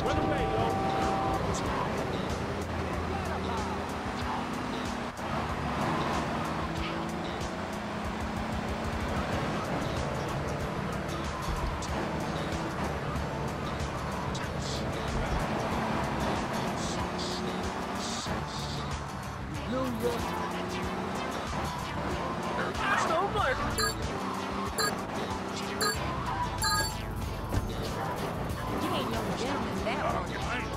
Run away, yo. So much. You ain't no gentleman that one.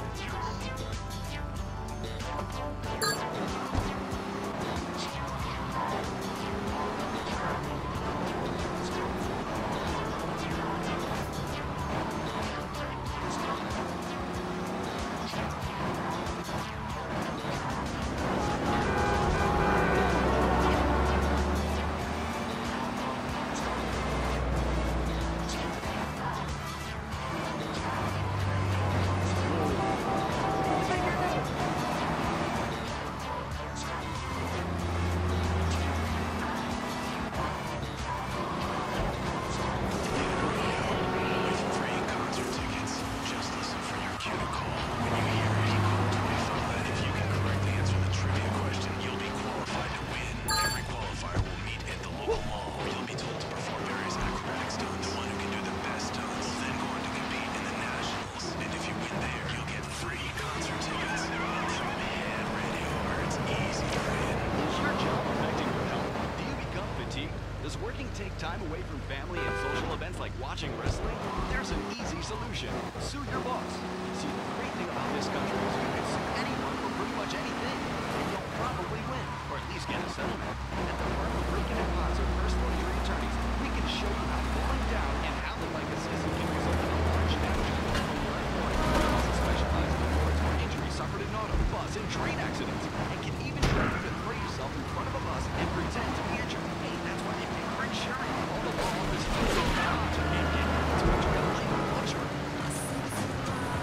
Does working take time away from family and social events like watching wrestling? There's an easy solution. Sue your boss. See, the great thing about this country is you can sue anyone for pretty much anything. And you'll probably win, or at least get a settlement. At the firm of Ricken & Ponzer Personal Injury Attorneys, we can show you how falling down and howling like a sissy can result in a large damage from your employee. We also specialize in awards for injuries suffered in auto, bus, and train accidents, and can even train you to throw yourself in front of a bus and pretend to be injured. Hey, that's why they pay for insurance. All the law office fees and jobs and get to enjoy a life of luxury.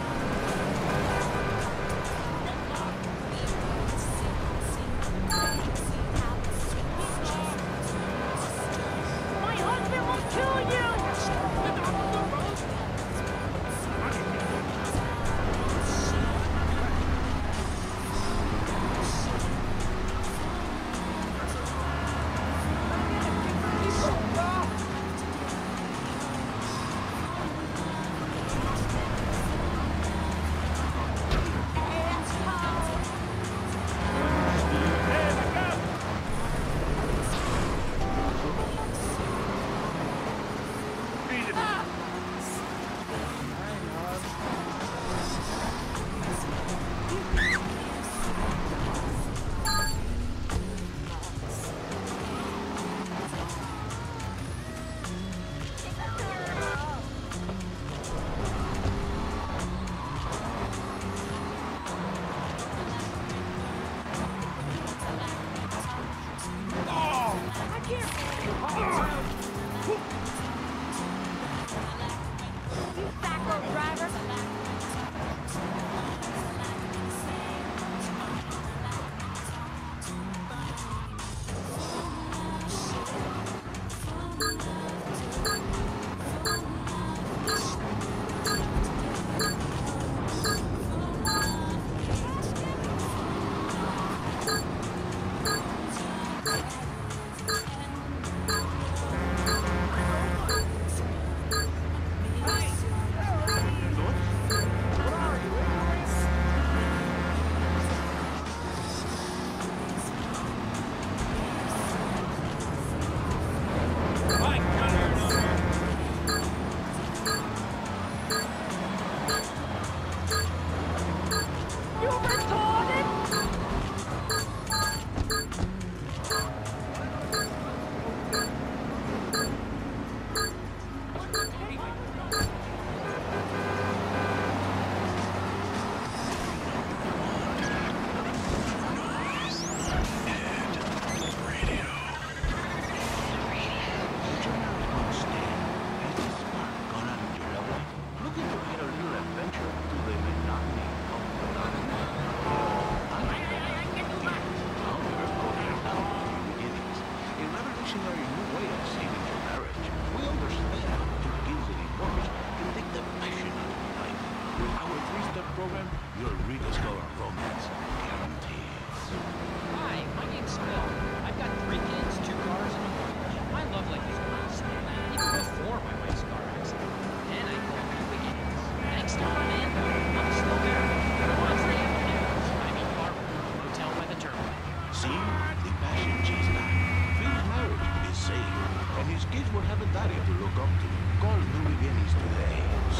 program, you'll rediscover romance. Guaranteed. Hi, my name's Phil. I've got 3 kids, 2 cars, and a mortgage. My love life is awesome, even before my wife's car accident. And I go through weekends. Thanks to Fernando, I'm still there. The ones they have kids. I mean Barbara, hotel by the turnpike. See? The passion chase that. Phil's marriage is safe, and his kids will have a daddy to look up to. Call New Beginnings today.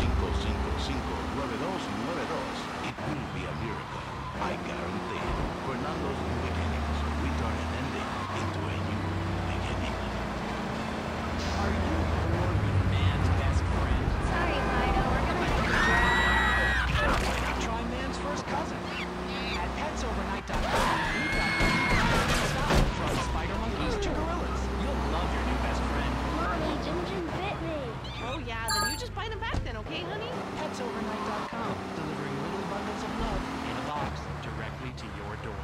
555-9292. It will be a miracle. I guarantee it. Fernando's New Beginnings. We turn an ending into a new beginning. Are you your man's best friend? Sorry, Fido, we're gonna have to Try man's first cousin. At petsovernight.com, we've got stuff from spider monkeys to gorillas. You'll love your new best friend. Mommy, Jim bit me. Oh yeah, then you just bite him back then, okay, honey? Petsovernight.com, delivering little bundles of love in a box directly to your door.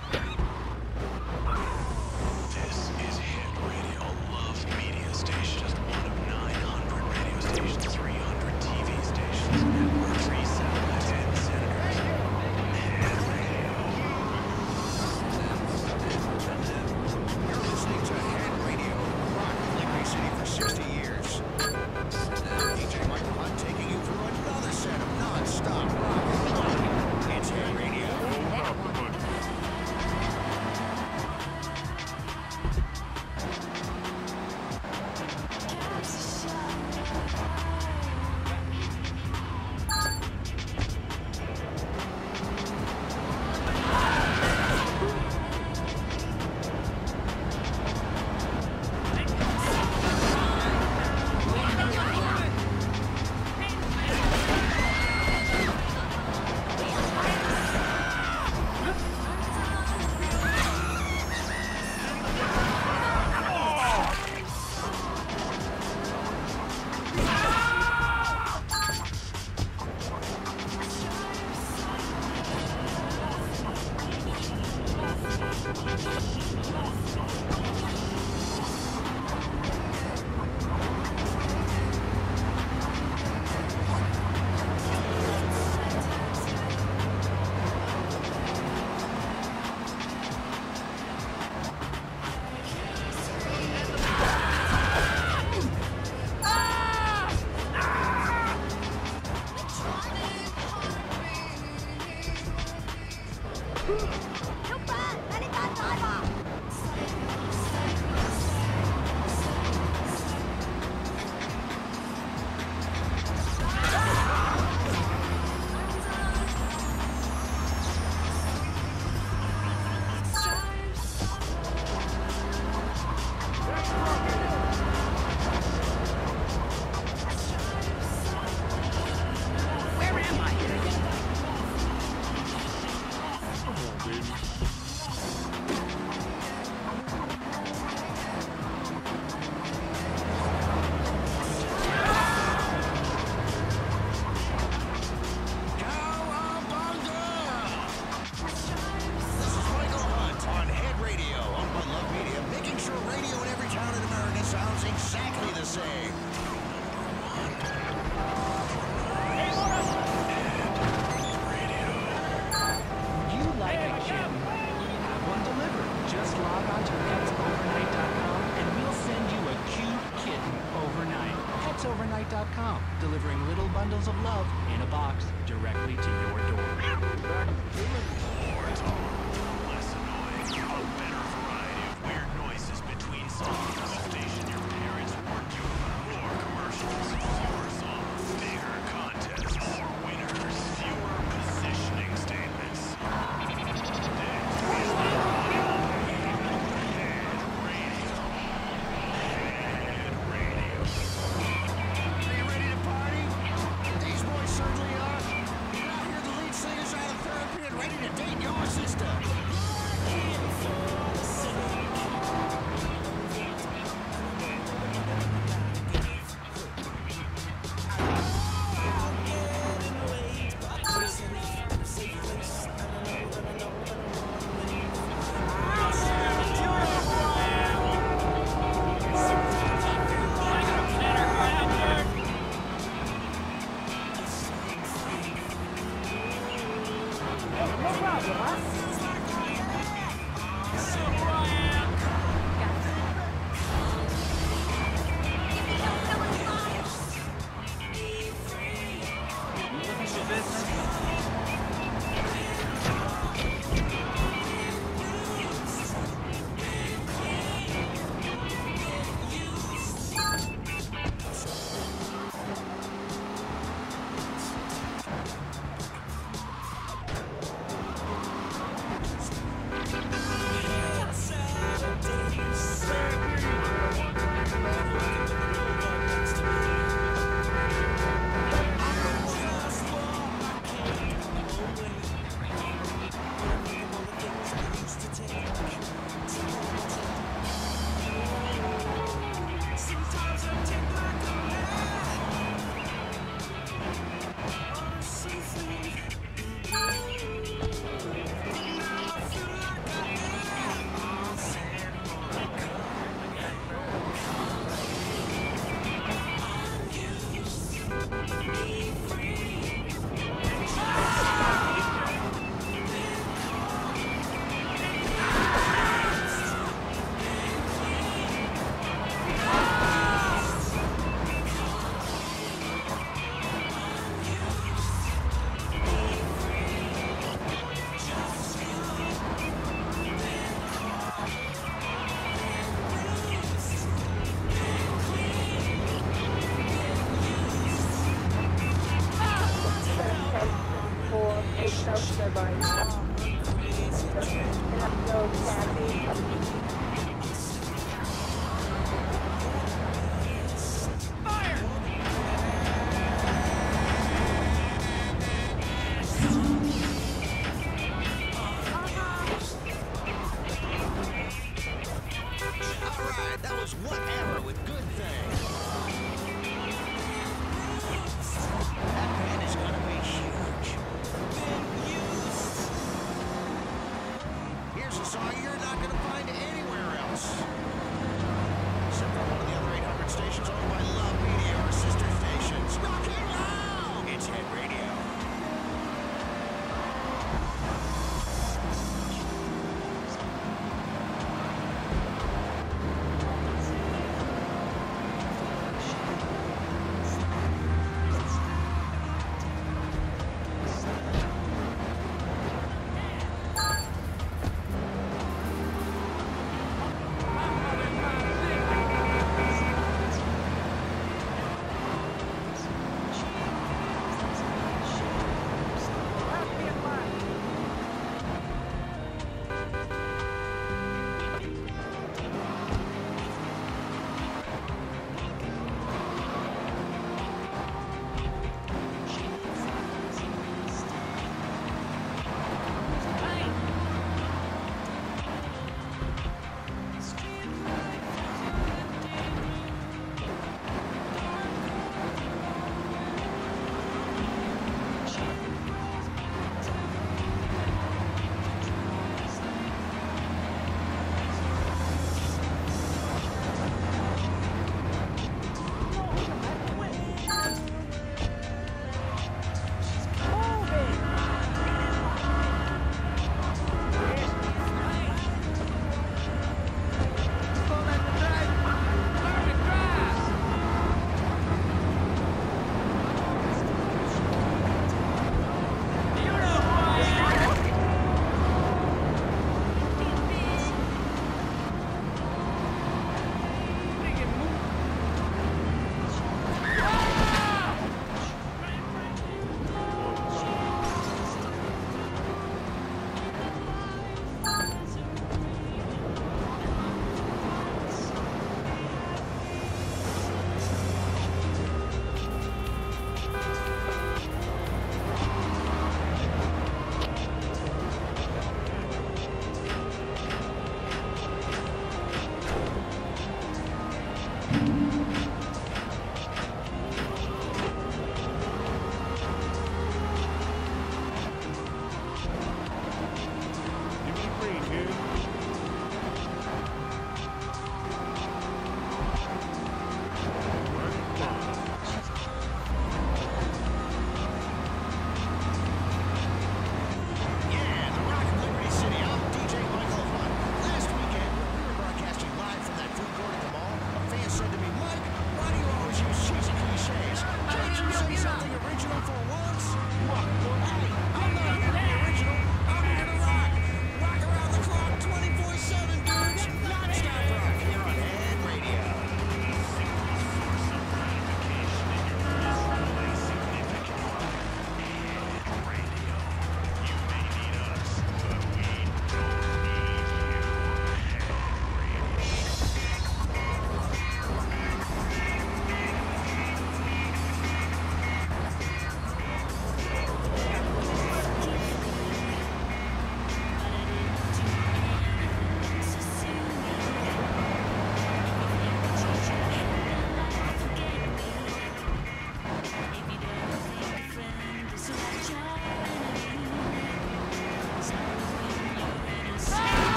This is Hit Radio Love Media Station. Just one of 900 radio stations, 300 TV stations, network 3, 7, 10 senators. You're listening to Head Radio, rock Liberty City for 60 years. DJ Michael Hunt taking you through another set of non-stop rock and roll. It's Head Radio. Petsovernight.com, delivering little bundles of love in a box directly to your door. More talk, less annoying, a better variety of weird noises between songs. A station your parents warned you about. More commercials, fewer songs, bigger contests, more winners, fewer positioning statements. Are you ready to party? These boys certainly are. Now hear the lead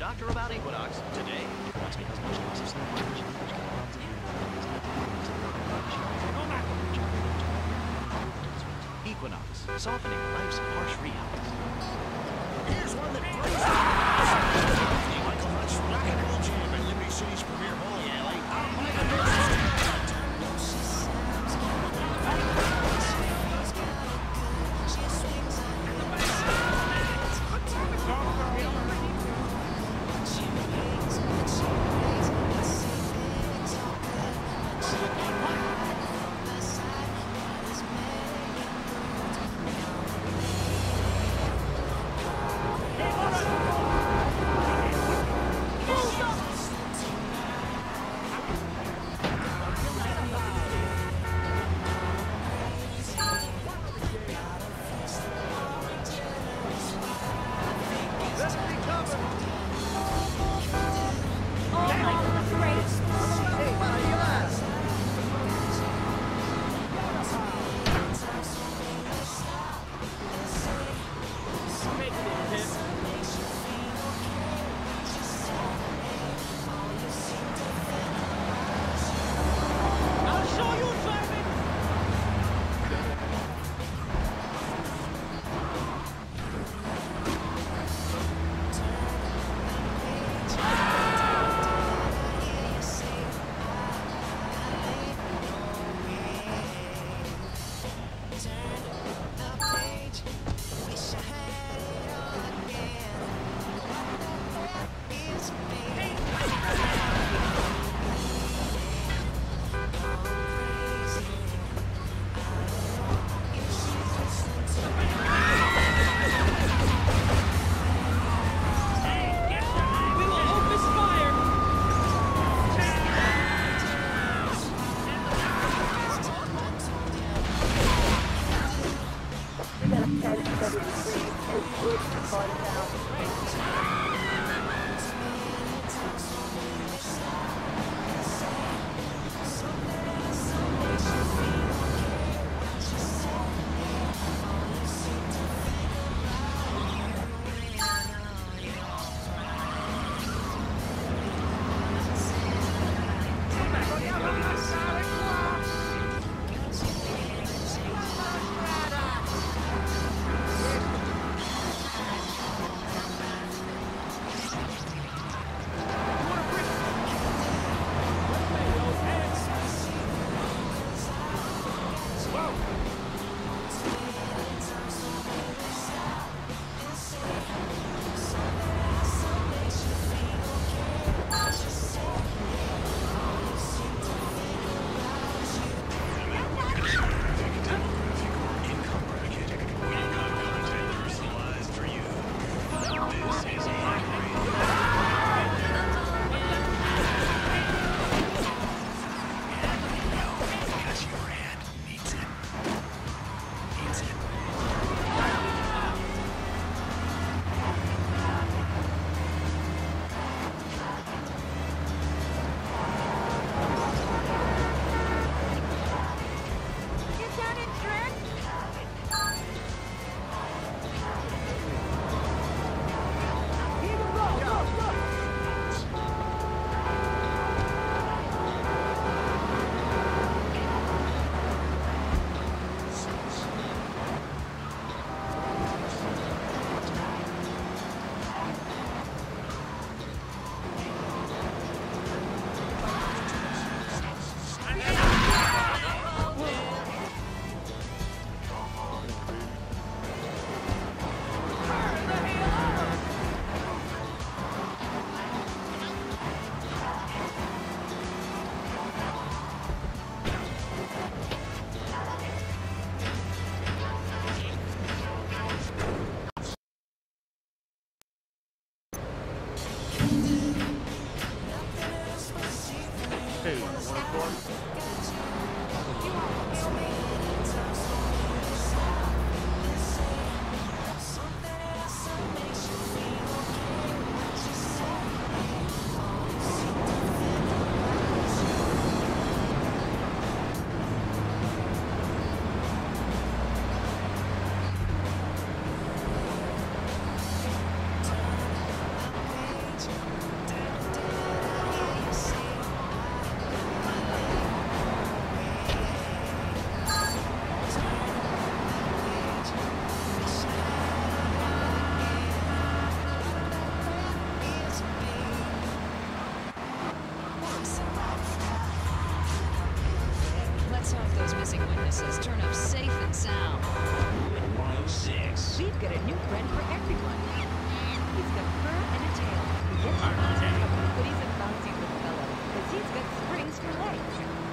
doctor about Equinox today. Equinox, softening life's harsh realities. Here's one that brings Michael Hunt's Rock and Roll Jam at Liberty City's premier bowling alley. missing witnesses turn up safe and sound. 106. We've got a new friend for everyone. He's got fur and a tail. Get him, but he's a bouncy little fellow, because he's got springs for legs.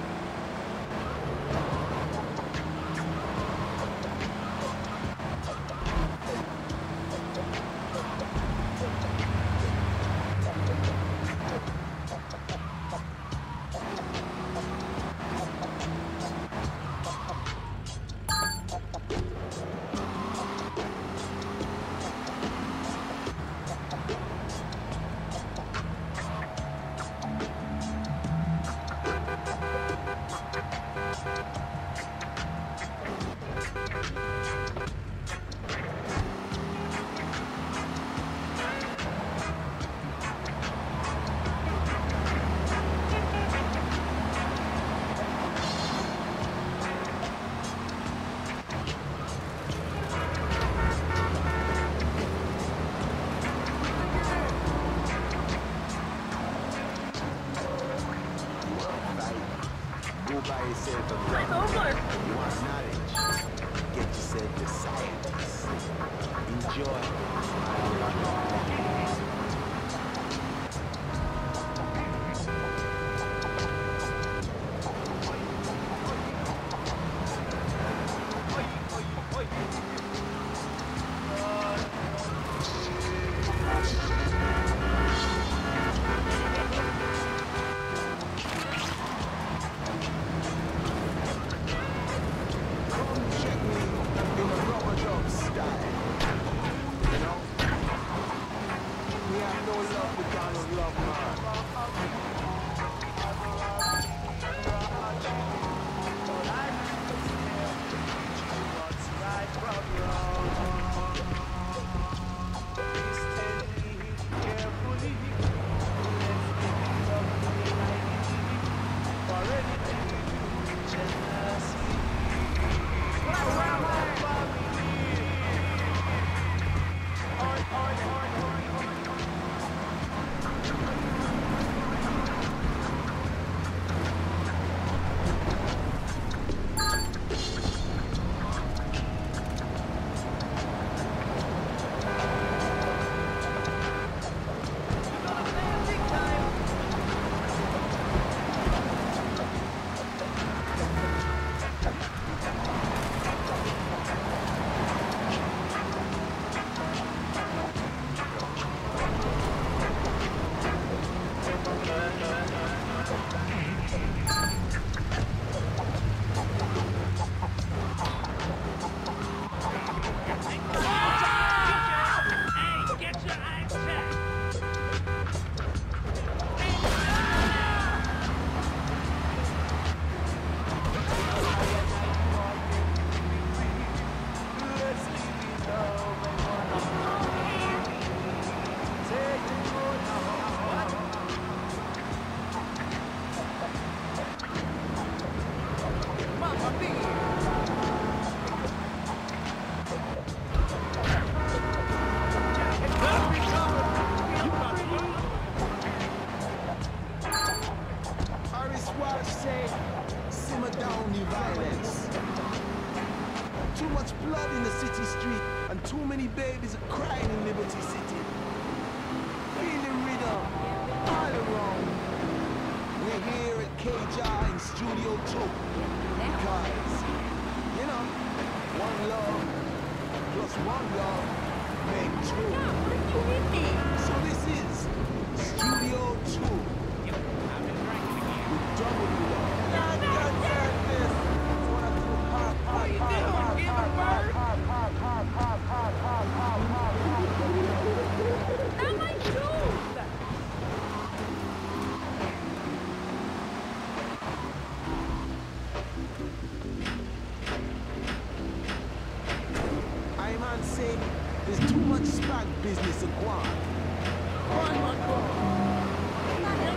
Go buy yourself a gun. You want knowledge? Get yourself a scientist. Enjoy. Simmer down the violence. Too much blood in the city street, and too many babies are crying in Liberty City. Feel the rhythm all around. We're here at KJAR in Studio 2. Because, you know, one love plus one love make two. So this is Studio 2. We're done with you, love. Say there's too much spag business to go on. One more.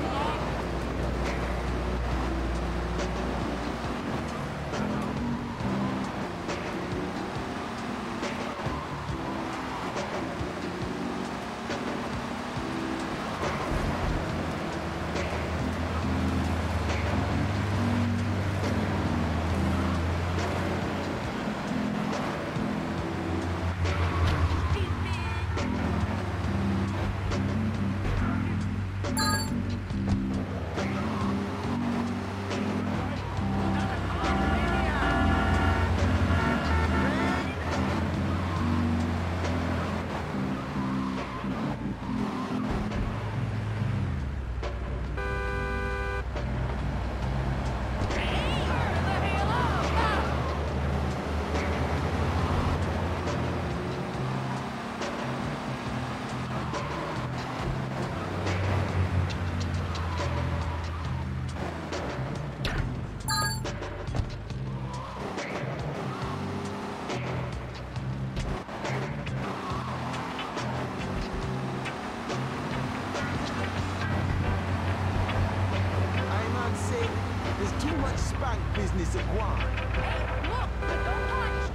spank business a guan. Hey, look, but don't touch.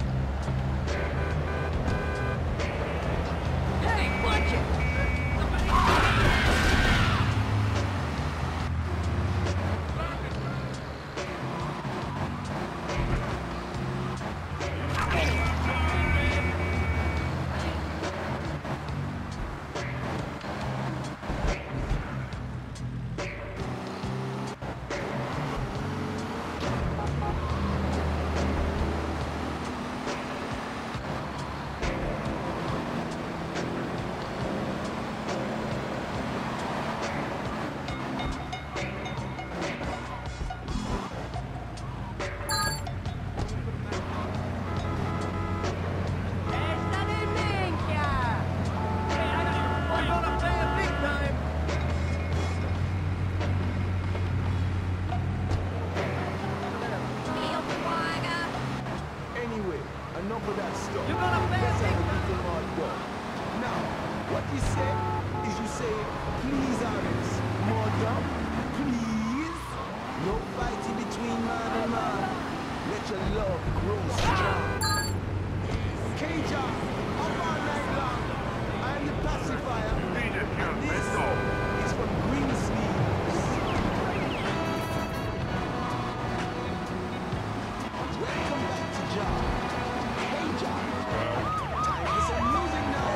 Hey, watch it. Anyway, enough of that stuff. You're gonna pay Let's big have a little hard work. Now, what you say is you say, please, Alex, more dumb, please. No fighting between man and man. Let your love grow strong. Caja, up all night long. I'm the pacifier. And this is from Greensleeves. Welcome back to John. Hey, John. Time for some music now.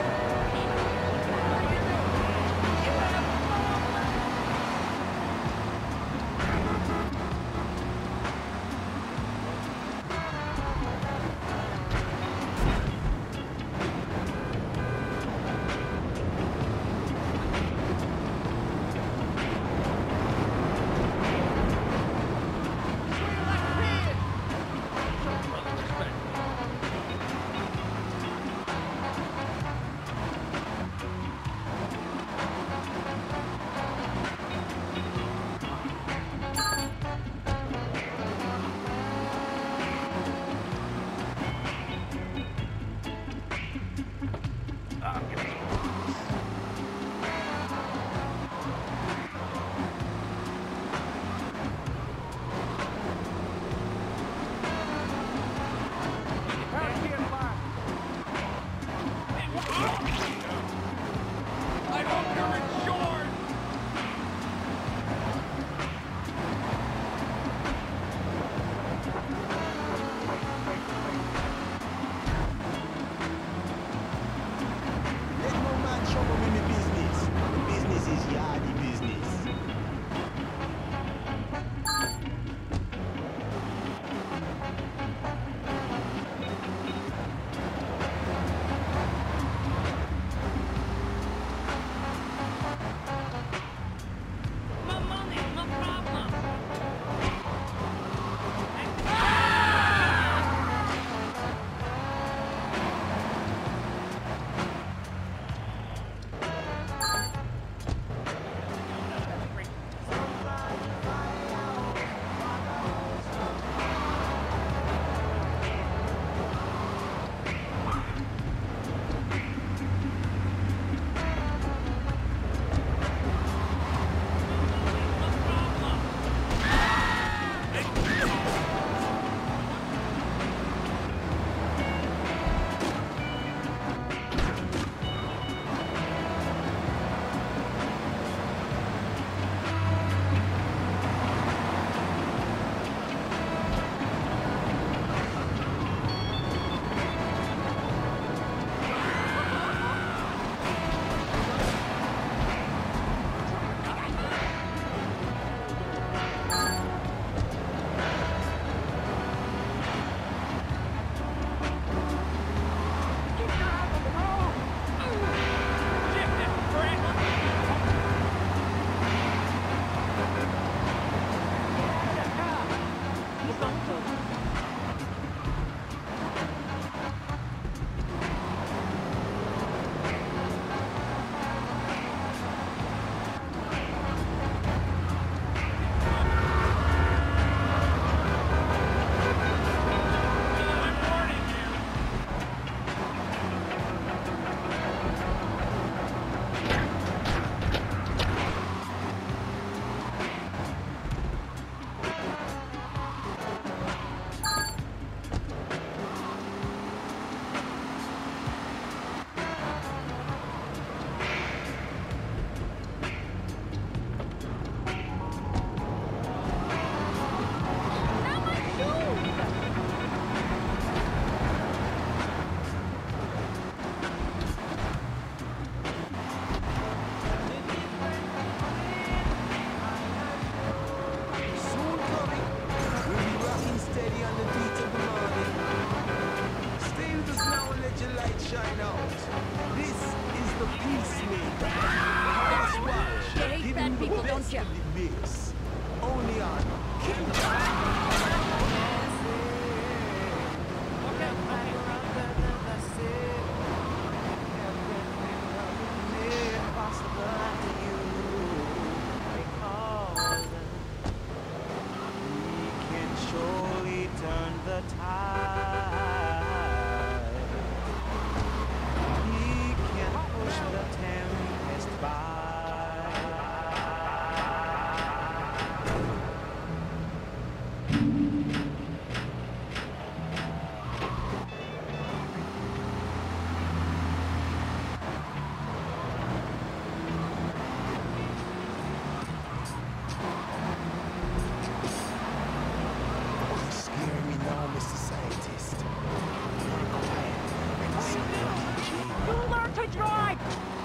Scare me now, Mr. Scientist. You're quiet and sleepy. You learn to drive!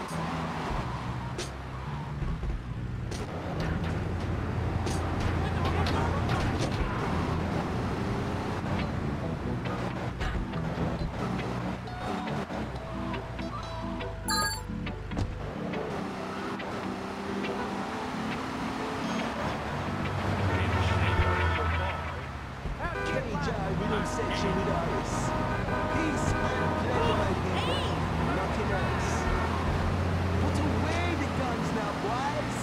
K-Jive within section with us. Peace and pleasure, my people. Nothing else. Put away the guns now, boys.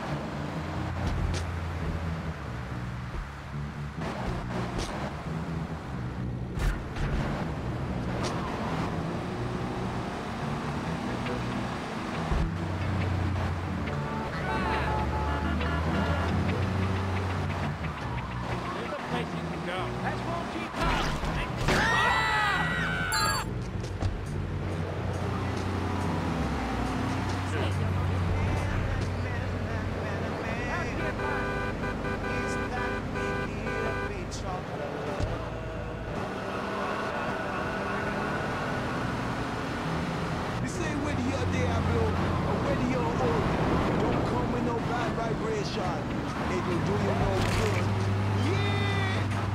There's a place you can go. That's won't keep This ain't whether you're Diablo or whether you're old. Don't come with no bad vibration. It will do you no good. Yeah!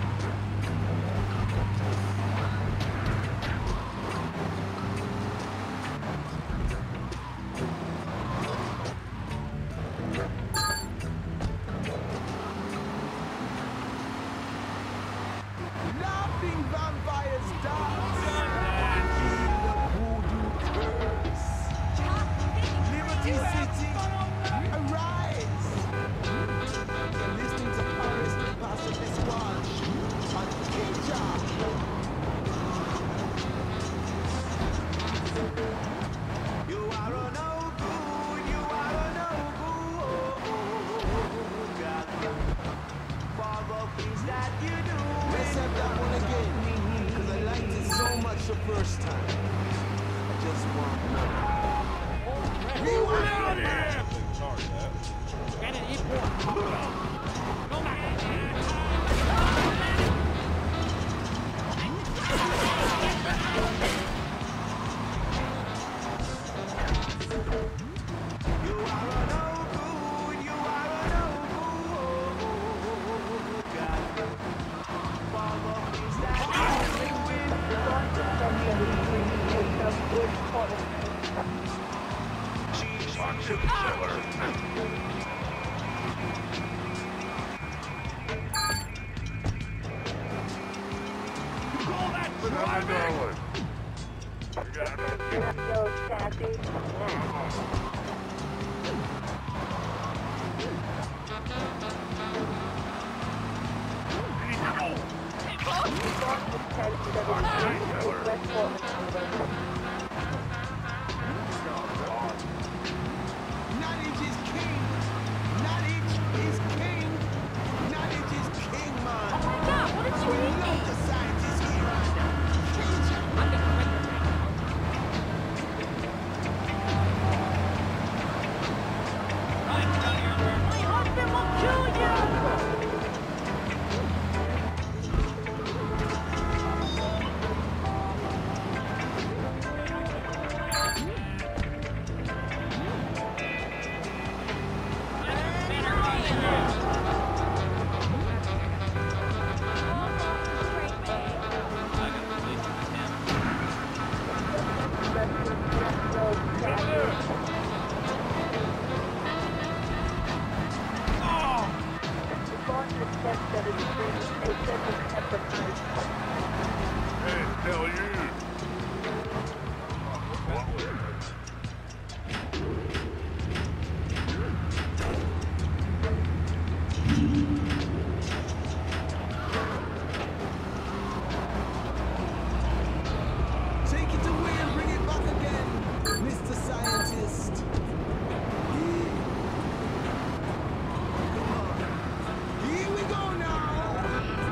Laughing vampires dance. Feel the voodoo curse. Liberty City, arise. You're listening to Paris, Pastor Biswash on K-Job. You are a no good, you are a no good, God. For the things that you do. Let's have that one again, because I liked it so much the first time. I just want more. Rewind! Get an import. Go back. You are a no good, you are a no good, God. For the things that you Call that driving! Knowledge is king. Knowledge is king. Knowledge is king, man. Oh my god, what did you We eat? love the scientists here on K-Job. I'm gonna bring your My husband will kill you! Hey, hell you! Take it away and bring it back again, Mr. Scientist. Come on. Here we go now.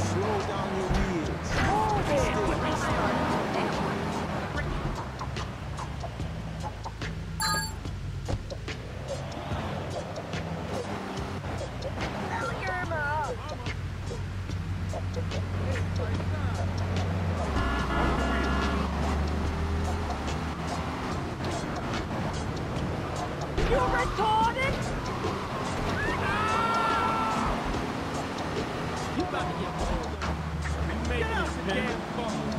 Slow down your wheels. Stay You retarded! You about to get pulled. Get out the damn phone.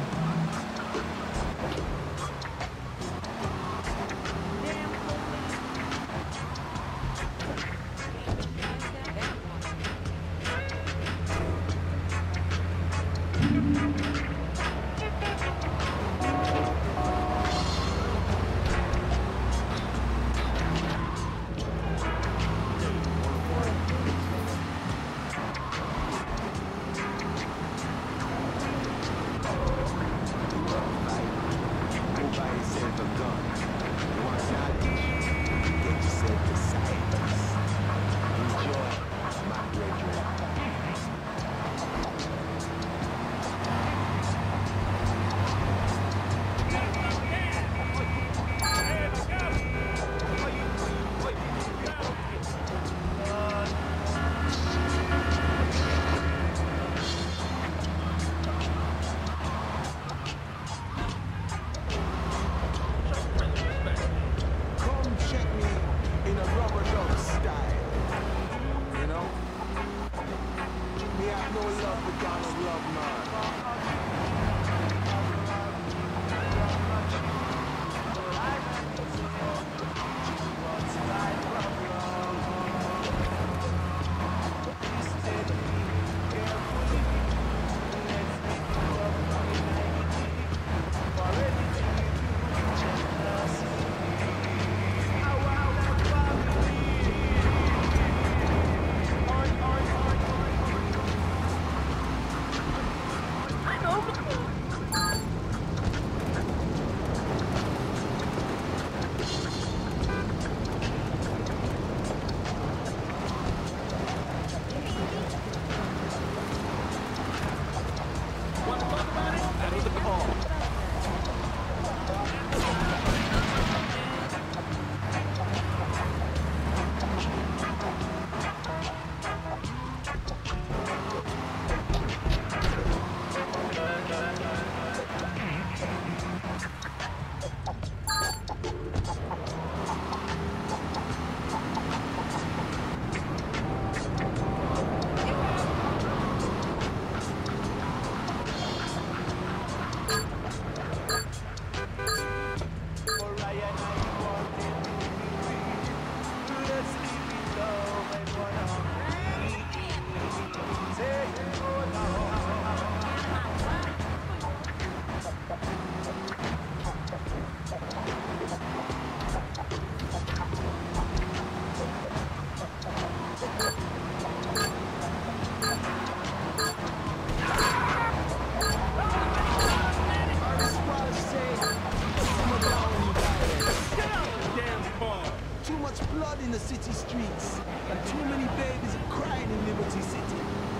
In the city streets, and too many babies are crying in Liberty City.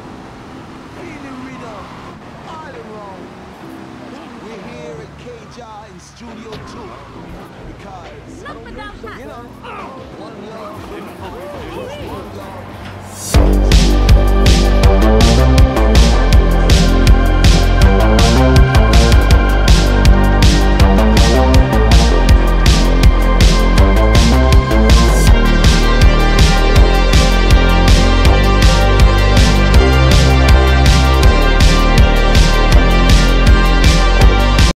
Feel the rhythm, all around. We're here at KJAR in Studio 2 because, you know, one love, one love.